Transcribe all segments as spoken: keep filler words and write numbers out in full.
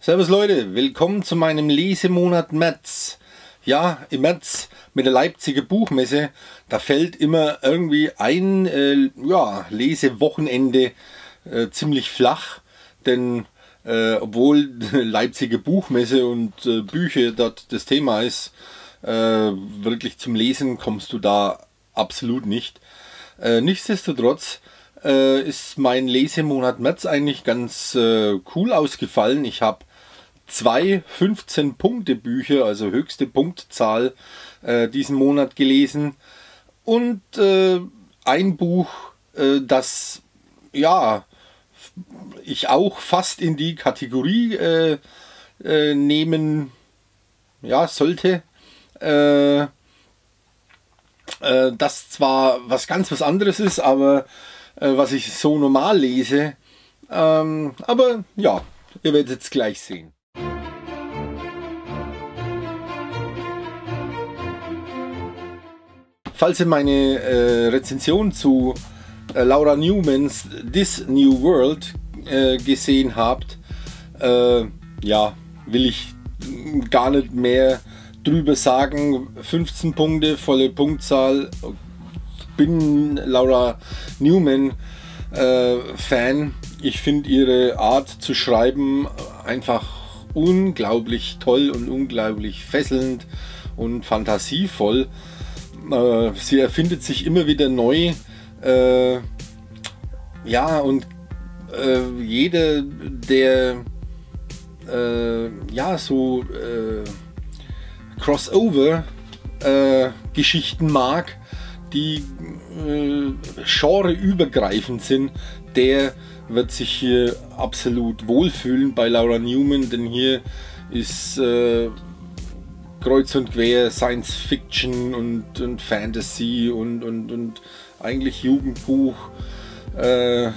Servus Leute, willkommen zu meinem Lesemonat März. Ja, im März mit der Leipziger Buchmesse, da fällt immer irgendwie ein äh, ja, Lesewochenende äh, ziemlich flach, denn äh, obwohl Leipziger Buchmesse und äh, Bücher dort das Thema ist, äh, wirklich zum Lesen kommst du da absolut nicht. Äh, nichtsdestotrotz äh, ist mein Lesemonat März eigentlich ganz äh, cool ausgefallen. Ich habe zwei fünfzehn Punkte Bücher, also höchste Punktzahl, äh, diesen Monat gelesen und äh, ein Buch, äh, das ja ich auch fast in die Kategorie äh, äh, nehmen ja, sollte, äh, äh, das zwar was ganz was anderes ist, aber äh, was ich so normal lese, ähm, aber ja, ihr werdet es gleich sehen. Falls ihr meine äh, Rezension zu äh, Laura Newmans This New World äh, gesehen habt, äh, ja, will ich gar nicht mehr drüber sagen. fünfzehn Punkte, volle Punktzahl. Ich bin Laura Newman äh, Fan. Ich finde ihre Art zu schreiben einfach unglaublich toll und unglaublich fesselnd und fantasievoll. Sie erfindet sich immer wieder neu, äh, ja, und äh, jeder, der äh, ja so äh, Crossover-Geschichten äh, mag, die äh, genreübergreifend sind, der wird sich hier absolut wohlfühlen bei Laura Newman, denn hier ist äh, kreuz und quer Science Fiction und, und Fantasy und, und, und eigentlich Jugendbuch. Äh,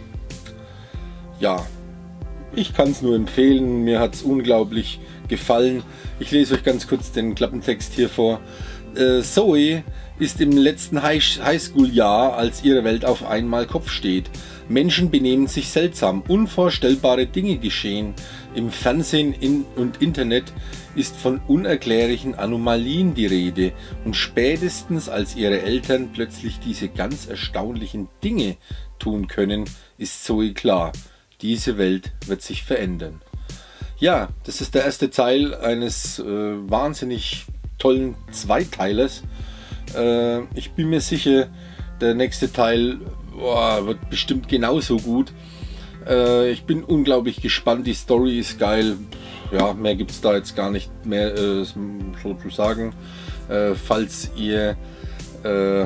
ja, ich kann es nur empfehlen, mir hat es unglaublich gefallen. Ich lese euch ganz kurz den Klappentext hier vor. Äh, Zoe ist im letzten Highschool-Jahr, als ihre Welt auf einmal Kopf steht. Menschen benehmen sich seltsam, unvorstellbare Dinge geschehen. Im Fernsehen in und Internet ist von unerklärlichen Anomalien die Rede und spätestens als ihre Eltern plötzlich diese ganz erstaunlichen Dinge tun können, ist Zoe klar, diese Welt wird sich verändern. Ja, das ist der erste Teil eines äh, wahnsinnig tollen Zweiteilers. Äh, ich bin mir sicher, der nächste Teil boah, wird bestimmt genauso gut. Äh, ich bin unglaublich gespannt, die Story ist geil. Ja, mehr gibt es da jetzt gar nicht mehr äh, so zu sagen. Äh, falls ihr äh,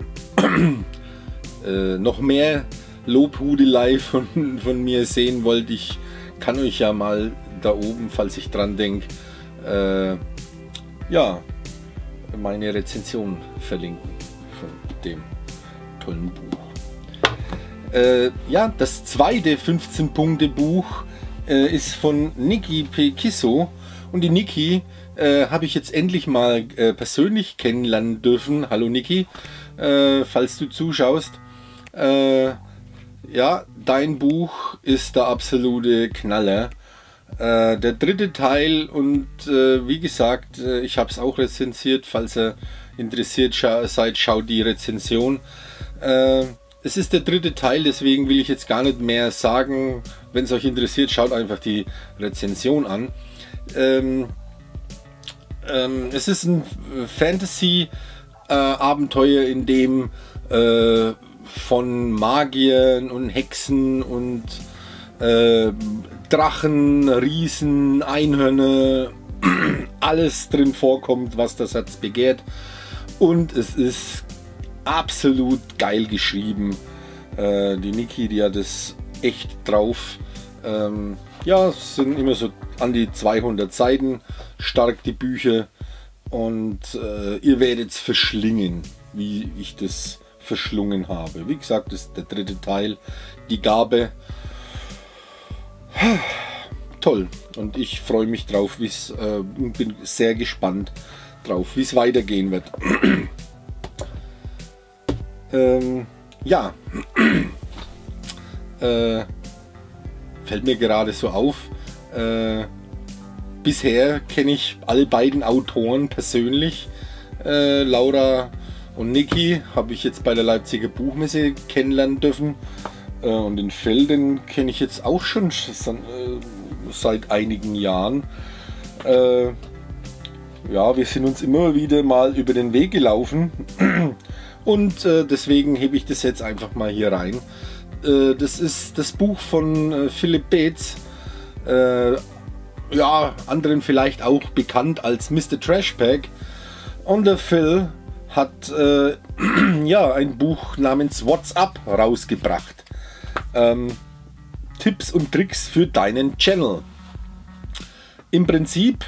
äh, noch mehr Lobhudelei von, von mir sehen wollt, ich kann euch ja mal da oben, falls ich dran denke, äh, ja, meine Rezension verlinken von dem tollen Buch. Äh, ja, das zweite fünfzehn Punkte Buch äh, ist von Niki Pekiso und die Niki äh, habe ich jetzt endlich mal äh, persönlich kennenlernen dürfen. Hallo Niki, äh, falls du zuschaust. Äh, ja, dein Buch ist der absolute Knaller. Äh, der dritte Teil und äh, wie gesagt, äh, ich habe es auch rezensiert, falls ihr interessiert scha seid, schaut die Rezension. Äh, Es ist der dritte Teil, deswegen will ich jetzt gar nicht mehr sagen. Wenn es euch interessiert, schaut einfach die Rezension an. Ähm, ähm, es ist ein Fantasy-Abenteuer, äh, in dem äh, von Magiern und Hexen und äh, Drachen, Riesen, Einhörner, alles drin vorkommt, was das Herz begehrt. Und es ist absolut geil geschrieben. Äh, die Niki, die hat das echt drauf. Ähm, ja, es sind immer so an die zweihundert Seiten stark die Bücher und äh, ihr werdet es verschlingen, wie ich das verschlungen habe. Wie gesagt, das ist der dritte Teil. Die Gabe. Toll. Und ich freue mich drauf, wie's, äh, und bin sehr gespannt drauf, wie es weitergehen wird. Ähm, ja, äh, fällt mir gerade so auf, Äh, bisher kenne ich alle beiden Autoren persönlich. Äh, Laura und Niki habe ich jetzt bei der Leipziger Buchmesse kennenlernen dürfen. Äh, und den Phil, den kenne ich jetzt auch schon seit einigen Jahren. Äh, ja, wir sind uns immer wieder mal über den Weg gelaufen. Und äh, deswegen hebe ich das jetzt einfach mal hier rein. Äh, das ist das Buch von äh, Philipp Beetz. Äh, ja, anderen vielleicht auch bekannt als Mister Trashpack. Und der Phil hat äh, ja, ein Buch namens What's Up rausgebracht. Ähm, Tipps und Tricks für deinen Channel. Im Prinzip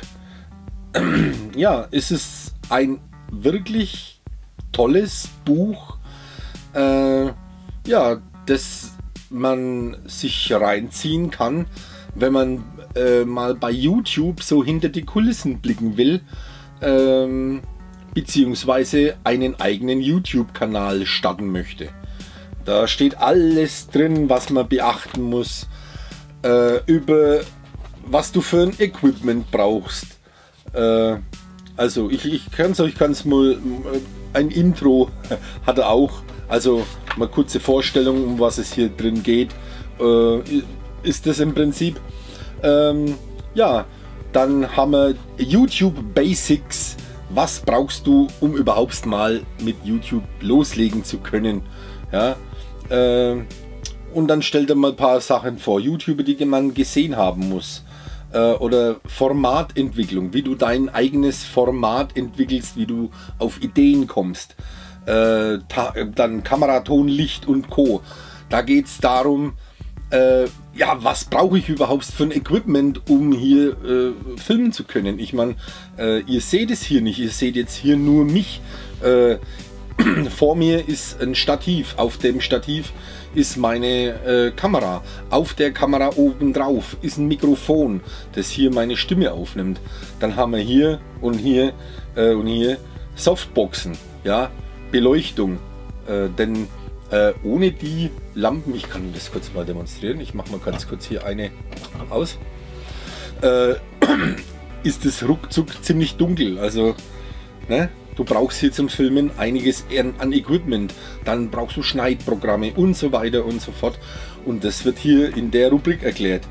ja, ist es ein wirklich tolles Buch, äh, ja, das man sich reinziehen kann, wenn man äh, mal bei YouTube so hinter die Kulissen blicken will, ähm, beziehungsweise einen eigenen YouTube-Kanal starten möchte. Da steht alles drin, was man beachten muss, äh, über was du für ein Equipment brauchst. Äh, also ich, ich kann es euch ganz mal, ein Intro hat er auch, also mal kurze Vorstellung, um was es hier drin geht, äh, ist das im Prinzip. Ähm, ja, dann haben wir YouTube Basics. Was brauchst du, um überhaupt mal mit YouTube loslegen zu können? Ja, äh, und dann stellt er mal ein paar Sachen vor, YouTuber, die man gesehen haben muss. Äh, oder Formatentwicklung, wie du dein eigenes Format entwickelst, wie du auf Ideen kommst. Äh, dann Kamera, Ton, Licht und Co. Da geht es darum, äh, ja, was brauche ich überhaupt für ein Equipment, um hier äh, filmen zu können. Ich meine, äh, ihr seht es hier nicht, ihr seht jetzt hier nur mich. Äh, vor mir ist ein Stativ, auf dem Stativ ist meine äh, Kamera, auf der Kamera oben drauf ist ein Mikrofon, das hier meine Stimme aufnimmt. Dann haben wir hier und hier äh, und hier Softboxen, ja, Beleuchtung, äh, denn äh, ohne die Lampen, ich kann das kurz mal demonstrieren, ich mache mal ganz kurz hier eine aus, äh, ist es ruckzuck ziemlich dunkel, also ne? Du brauchst hier zum Filmen einiges an Equipment, dann brauchst du Schneidprogramme und so weiter und so fort. Und das wird hier in der Rubrik erklärt.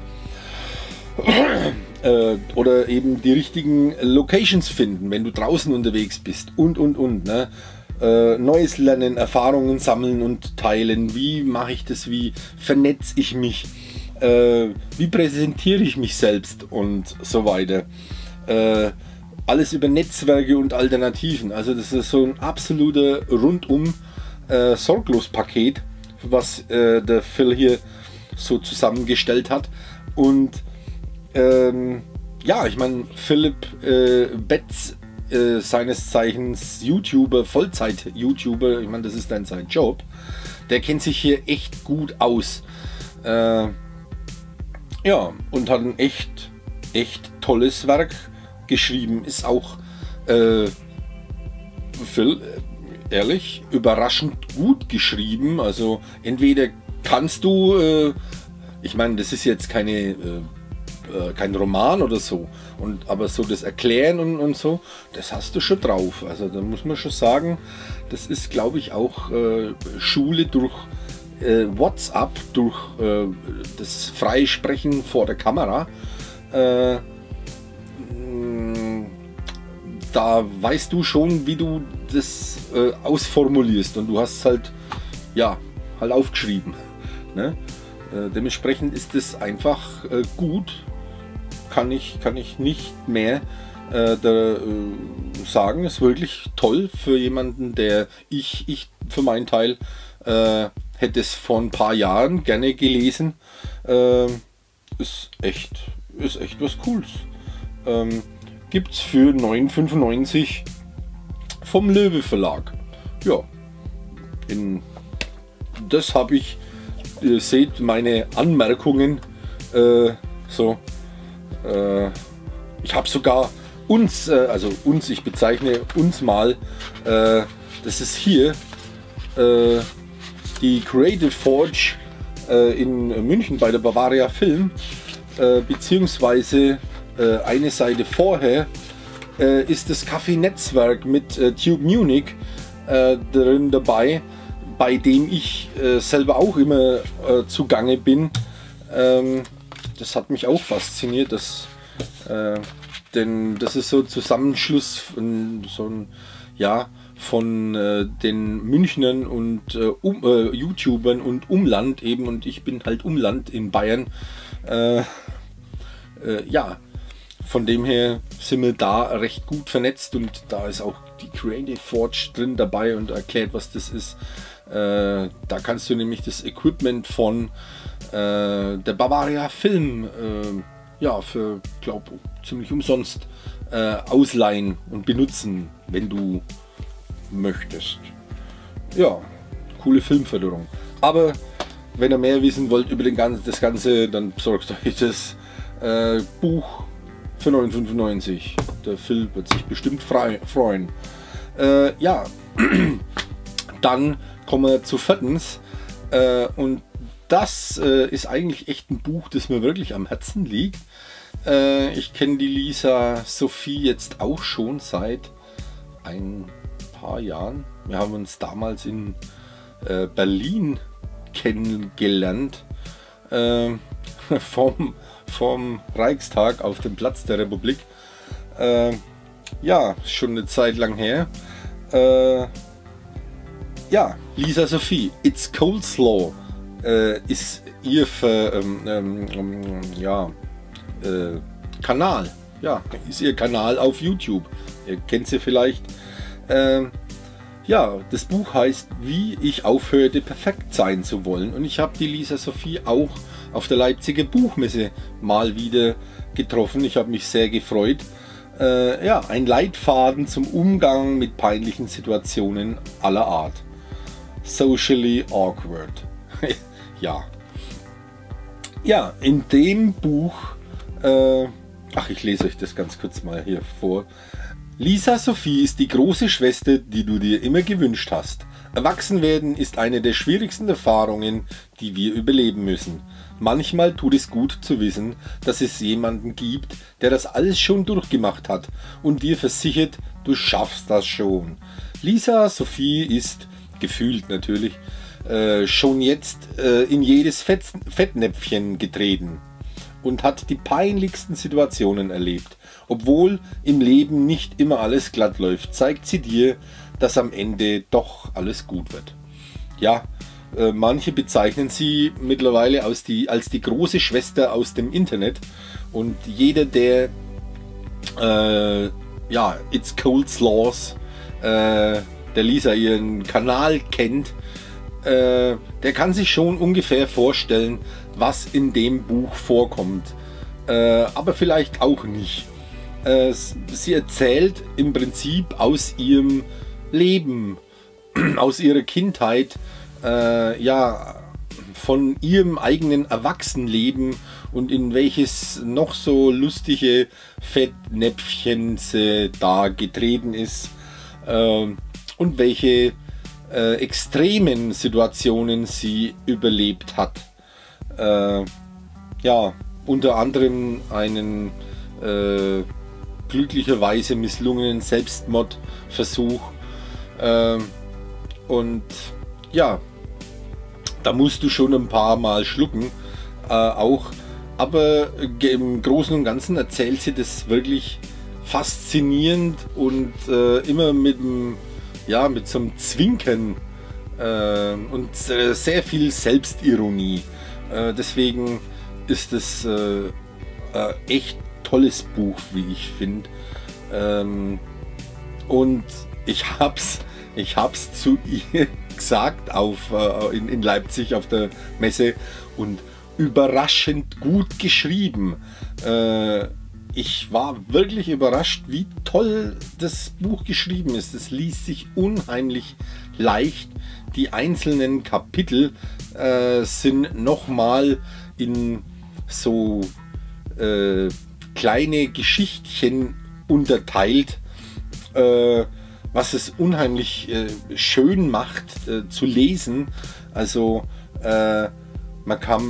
äh, oder eben die richtigen Locations finden, wenn du draußen unterwegs bist und und und. Ne? Äh, Neues lernen, Erfahrungen sammeln und teilen. Wie mache ich das? Wie vernetze ich mich? Äh, wie präsentiere ich mich selbst und so weiter. Äh, Alles über Netzwerke und Alternativen. Also das ist so ein absoluter rundum äh, sorglos Paket, was äh, der Phil hier so zusammengestellt hat. Und ähm, ja, ich meine, Philipp äh, Beetz, äh, seines Zeichens YouTuber, Vollzeit-YouTuber, ich meine, das ist dann sein Job, der kennt sich hier echt gut aus. Äh, ja, und hat ein echt, echt tolles Werk geschrieben, ist auch äh, Phil, ehrlich, überraschend gut geschrieben. Also entweder kannst du, äh, ich meine, das ist jetzt keine, äh, äh, kein Roman oder so, und aber so das Erklären und, und so, das hast du schon drauf. Also da muss man schon sagen, das ist, glaube ich, auch äh, Schule durch äh, WhatsApp, durch äh, das freie Sprechen vor der Kamera. Äh, Da weißt du schon, wie du das äh, ausformulierst, und du hast halt, ja, halt aufgeschrieben. Ne? Äh, dementsprechend ist es einfach äh, gut, kann ich, kann ich nicht mehr äh, da, äh, sagen. Ist wirklich toll für jemanden, der ich, ich für meinen Teil äh, hätte es vor ein paar Jahren gerne gelesen. Äh, ist echt, ist echt was Cooles. Ähm, gibt es für neun fünfundneunzig vom Löwe Verlag. Ja, in, das habe ich, ihr seht meine Anmerkungen, äh, so, äh, ich habe sogar uns, äh, also uns, ich bezeichne uns mal, äh, das ist hier äh, die Creative Forge äh, in München bei der Bavaria Film. äh, beziehungsweise äh, eine Seite vorher äh, ist das Kaffee-Netzwerk mit äh, Tube Munich äh, drin dabei, bei dem ich äh, selber auch immer äh, zugange bin. Ähm, das hat mich auch fasziniert, das, äh, denn das ist so ein Zusammenschluss von, so ein, ja, von äh, den Münchnern und äh, um, äh, YouTubern und Umland eben, und ich bin halt Umland in Bayern. Äh, äh, ja, von dem her sind wir da recht gut vernetzt, und da ist auch die Creative Forge drin dabei und erklärt, was das ist. Äh, da kannst du nämlich das Equipment von äh, der Bavaria Film äh, ja, für, glaube ziemlich umsonst äh, ausleihen und benutzen, wenn du möchtest. Ja, coole Filmförderung. Aber wenn ihr mehr wissen wollt über den ganzen, das Ganze, dann besorgt euch das äh, Buch für neun fünfundneunzig. Der Phil wird sich bestimmt frei, freuen. Äh, ja, dann kommen wir zu viertens. Äh, und das äh, ist eigentlich echt ein Buch, das mir wirklich am Herzen liegt. Äh, ich kenne die Lisa Sophie jetzt auch schon seit ein paar Jahren. Wir haben uns damals in äh, Berlin kennengelernt, äh, vom, vom Reichstag auf dem Platz der Republik. Äh, ja, schon eine Zeit lang her. Äh, ja, Lisa Sophie, It's Coleslaw äh, ist ihr für, ähm, ähm, ja, äh, Kanal. Ja, ist ihr Kanal auf YouTube. Ihr kennt sie vielleicht. Ähm, ja, das Buch heißt Wie ich aufhörte, perfekt sein zu wollen. Und ich habe die Lisa Sophie auch auf der Leipziger Buchmesse mal wieder getroffen. Ich habe mich sehr gefreut. Äh, ja, ein Leitfaden zum Umgang mit peinlichen Situationen aller Art. Socially awkward. Ja. Ja, in dem Buch, äh, ach, ich lese euch das ganz kurz mal hier vor. Lisa Sophie ist die große Schwester, die du dir immer gewünscht hast. Erwachsenwerden ist eine der schwierigsten Erfahrungen, die wir überleben müssen. Manchmal tut es gut zu wissen, dass es jemanden gibt, der das alles schon durchgemacht hat und dir versichert, du schaffst das schon. Lisa Sophie ist, gefühlt natürlich, äh, schon jetzt äh, in jedes Fett Fettnäpfchen getreten und hat die peinlichsten Situationen erlebt. Obwohl im Leben nicht immer alles glatt läuft, zeigt sie dir, dass am Ende doch alles gut wird. Ja, äh, manche bezeichnen sie mittlerweile als die, als die große Schwester aus dem Internet, und jeder, der äh, ja, It's Coleslaw, äh, der Lisa ihren Kanal kennt, äh, der kann sich schon ungefähr vorstellen, was in dem Buch vorkommt, äh, aber vielleicht auch nicht. Äh, sie erzählt im Prinzip aus ihrem Leben, aus ihrer Kindheit, äh, ja, von ihrem eigenen Erwachsenenleben und in welches noch so lustige Fettnäpfchen sie da getreten ist, äh, und welche äh, extremen Situationen sie überlebt hat. Äh, ja, unter anderem einen äh, glücklicherweise misslungenen Selbstmordversuch. Äh, und ja, da musst du schon ein paar Mal schlucken, äh, auch. Aber im Großen und Ganzen erzählt sie das wirklich faszinierend und äh, immer mit einem, ja, mit so einem Zwinkern äh, und äh, sehr viel Selbstironie. Äh, deswegen ist es äh, äh, echt tolles Buch, wie ich finde. Ähm, und ich hab's, ich hab's zu ihr gesagt auf, äh, in, in Leipzig auf der Messe, und überraschend gut geschrieben. Äh, ich war wirklich überrascht, wie toll das Buch geschrieben ist. Es liest sich unheimlich leicht. Die einzelnen Kapitel äh, sind nochmal in so äh, kleine Geschichtchen unterteilt, äh, was es unheimlich äh, schön macht äh, zu lesen. Also äh, man kann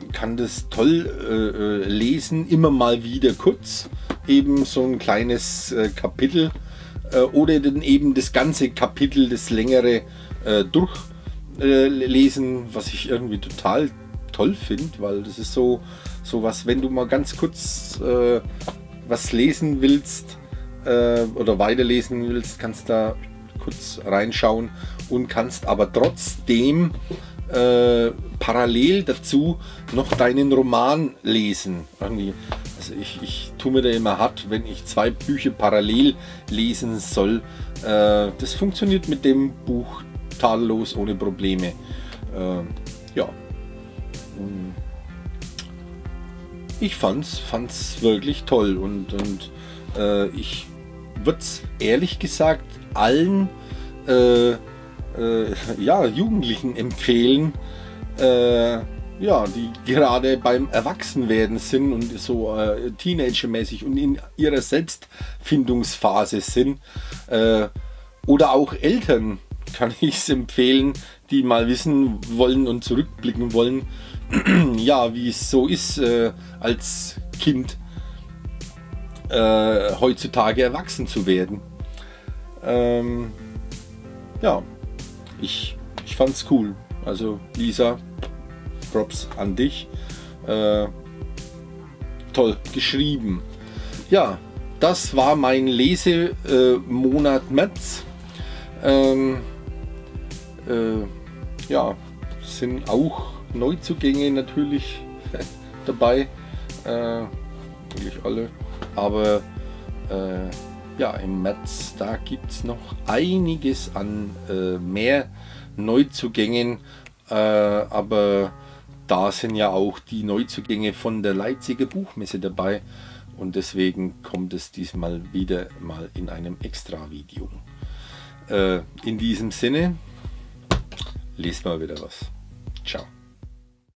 kann das toll äh, lesen, immer mal wieder kurz, eben so ein kleines äh, Kapitel äh, oder dann eben das ganze Kapitel, das längere äh, durchlesen, äh, was ich irgendwie total toll finde, weil das ist so, so was, wenn du mal ganz kurz äh, was lesen willst äh, oder weiterlesen willst, kannst da kurz reinschauen und kannst aber trotzdem äh, parallel dazu noch deinen Roman lesen. Irgendwie. Also ich, ich tue mir da immer hart, wenn ich zwei Bücher parallel lesen soll. Äh, das funktioniert mit dem Buch tadellos, ohne Probleme. Äh, ja. Ich fand's, fand's wirklich toll und, und äh, ich würde es ehrlich gesagt allen äh, äh, ja, Jugendlichen empfehlen, äh, ja, die gerade beim Erwachsenwerden sind und so äh, Teenager-mäßig und in ihrer Selbstfindungsphase sind, äh, oder auch Eltern kann ich es empfehlen, die mal wissen wollen und zurückblicken wollen, ja, wie es so ist, äh, als Kind äh, heutzutage erwachsen zu werden. Ähm, ja, ich, ich fand's cool. Also Lisa, Props an dich. Äh, toll geschrieben. Ja, das war mein Lesemonat äh, März. Ähm, äh, ja, sind auch Neuzugänge natürlich dabei, äh, wirklich alle, aber äh, ja, im März, da gibt es noch einiges an äh, mehr Neuzugängen, äh, aber da sind ja auch die Neuzugänge von der Leipziger Buchmesse dabei und deswegen kommt es diesmal wieder mal in einem Extra-Video. Äh, in diesem Sinne, lest mal wieder was. Ciao.